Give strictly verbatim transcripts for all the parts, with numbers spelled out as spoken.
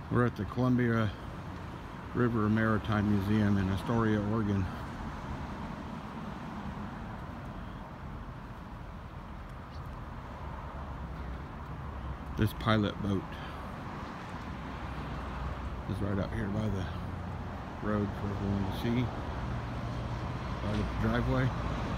We're at the Columbia River Maritime Museum in Astoria, Oregon. This pilot boat is right out here by the road for everyone to see, right up the driveway.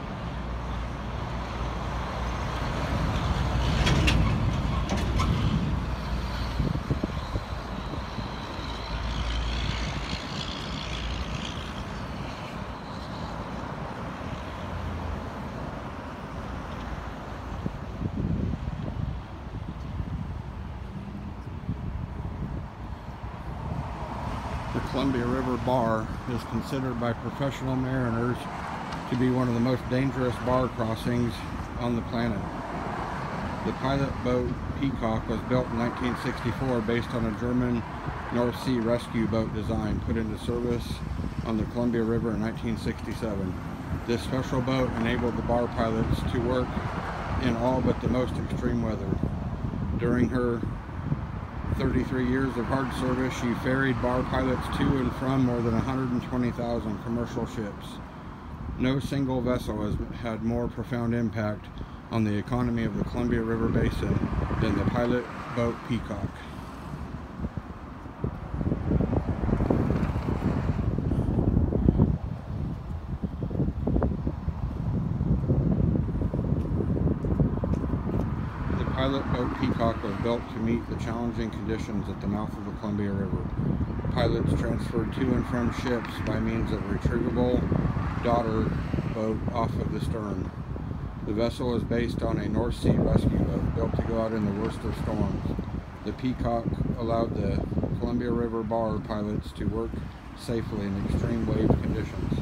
The Columbia River Bar is considered by professional mariners to be one of the most dangerous bar crossings on the planet. The pilot boat Peacock was built in nineteen sixty-four based on a German North Sea rescue boat design put into service on the Columbia River in nineteen sixty-seven. This special boat enabled the bar pilots to work in all but the most extreme weather. During her thirty-three years of hard service, she ferried bar pilots to and from more than one hundred twenty thousand commercial ships. No single vessel has had more profound impact on the economy of the Columbia River Basin than the pilot boat Peacock. The pilot boat Peacock was built to meet the challenging conditions at the mouth of the Columbia River. Pilots transferred to and from ships by means of a retrievable daughter boat off of the stern. The vessel is based on a North Sea rescue boat built to go out in the worst of storms. The Peacock allowed the Columbia River Bar pilots to work safely in extreme wave conditions.